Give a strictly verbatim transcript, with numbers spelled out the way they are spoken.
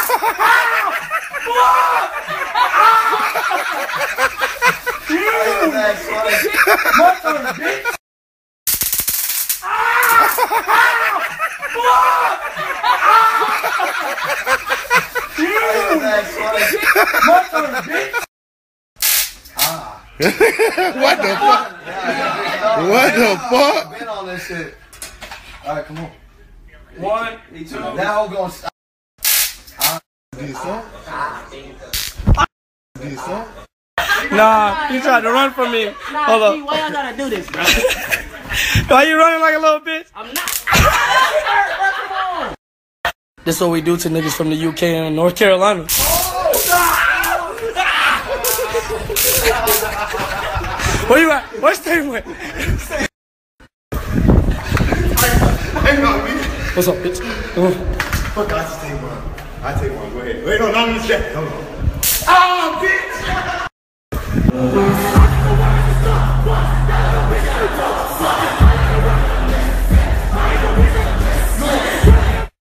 What the fuck? What the fuck? Been on this shit. All right, come on. One, two. Now we're gonna stop. Nah, you tried to run from me. Nah, Hold up. G, why y'all gotta do this, bro? Why you running like a little bitch? I'm not. Come on. This is what we do to niggas from the U K and North Carolina. Where you at? Where's Stayman? What's up, bitch? Come on. Fuck, I just take one. I take one. Go ahead. Wait, no, not in the check. Hold on. Oh, bitch!